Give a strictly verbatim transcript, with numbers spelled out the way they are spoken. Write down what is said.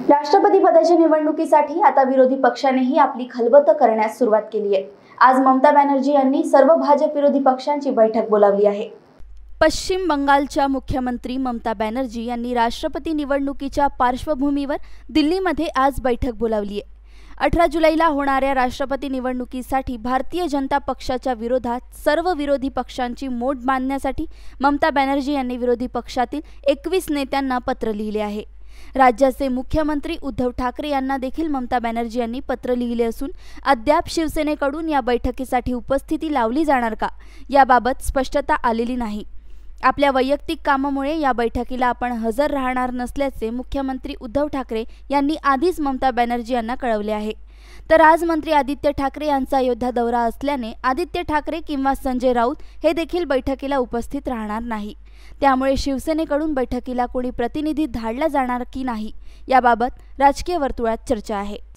राष्ट्रपती पदाच्या निवडणुकीसाठी आता विरोधी पक्षानेही आपली खलबत करण्यास सुरुवात केली आहे। आज ममता बॅनर्जी यांनी सर्व भाजप विरोधी पक्षांची बैठक बोलावली आहे। पश्चिम बंगालच्या मुख्यमंत्री ममता बॅनर्जी यांनी राष्ट्रपती निवडणुकीच्या पार्श्वभूमीवर दिल्लीमध्ये आज बैठक बोलावली आहे। अठरा जुलैला होणाऱ्या राष्ट्रपती निवडणुकीसाठी भारतीय जनता पक्षाच्या विरोधात सर्व विरोधी पक्षांची मोड बांधण्यासाठी ममता बॅनर्जी यांनी विरोधी पक्षातील एकवीस नेत्यांना पत्र लिहिले आहे। राज्याचे मुख्यमंत्री उद्धव ठाकरे यांना देखील ममता बॅनर्जी यांनी पत्र लिहिले असून अद्याप शिवसेनेकडून या बैठकीसाठी उपस्थिती लावली जाणार का याबाबत स्पष्टता आलेली नाही। आपल्या वैयक्तिक कामामुळे या बैठकीला आपण हजर राहणार नसल्याचे मुख्यमंत्री उद्धव ठाकरे यांनी आधीच ममता बॅनर्जी यांना कळवले आहे। तर आज मंत्री आदित्य ठाकरे यांचा अयोध्या दौरा असल्याने आदित्य ठाकरे किंवा संजय राऊत हे देखील बैठकीला उपस्थित राहणार नाही। त्यामुळे शिवसेनेकडून बैठकीला कोणी प्रतिनिधी धाडला जाणार की नाही याबाबत राजकीय वर्तुळात चर्चा आहे।